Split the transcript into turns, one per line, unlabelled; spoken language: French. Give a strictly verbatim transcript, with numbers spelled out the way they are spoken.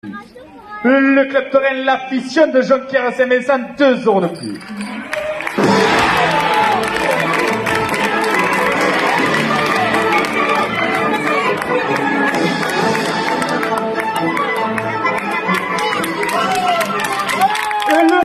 Le club Touraine, la fission de Jean-Pierre Saint-Vincent, deux euros de plus.